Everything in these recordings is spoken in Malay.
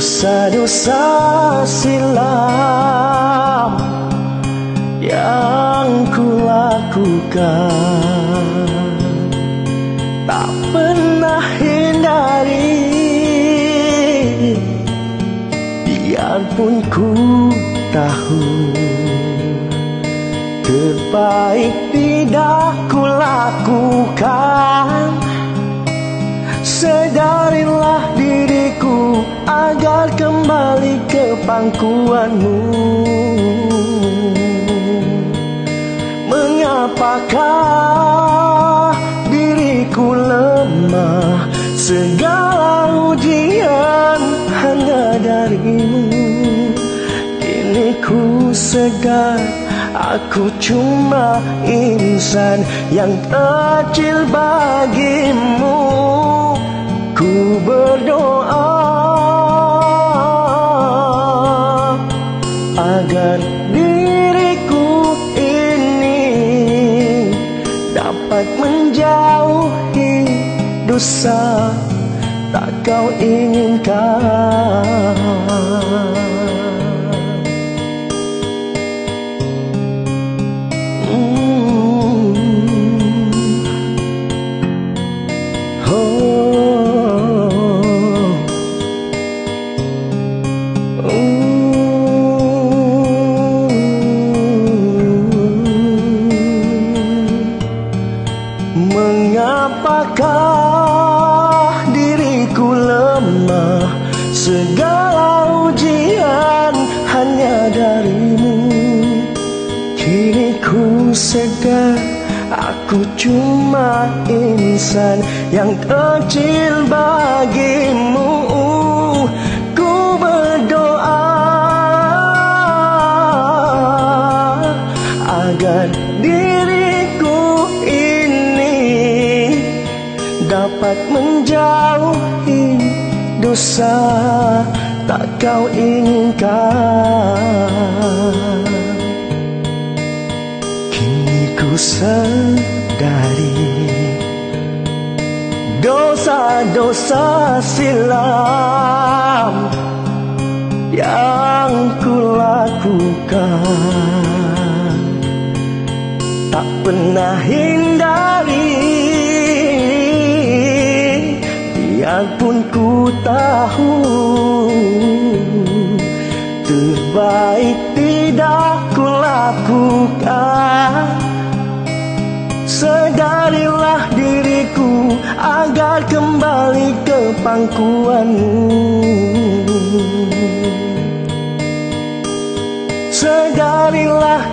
dosa-dosa silam yang ku lakukan, tak pernah hindari, biarpun ku tahu terbaik tidak ku lakukan. Sedarilah diriku agar kembali ke pangkuanmu. Mengapakah diriku lemah, segala ujian hanya darimu. Kini ku sedar aku cuma insan yang kecil bagimu. Ku berdoa agar diriku ini dapat menjauhi dosa tak kau inginkan. Mengapakah diriku lemah, segala ujian hanya darimu. Kini ku sedar aku cuma insan yang kecil bagimu. Ku berdoa agar diriku dapat menjauhi dosa tak kau inginkan. Kini ku sadari dosa-dosa silam yang ku lakukan, tak pernah hindari, biarpun ku tahu terbaik tidak ku lakukan. Sedarilah diriku agar kembali ke pangkuanmu. Sedarilah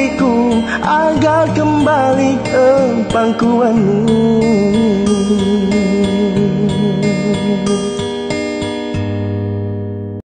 diriku agar kembali ke pangkuanmu.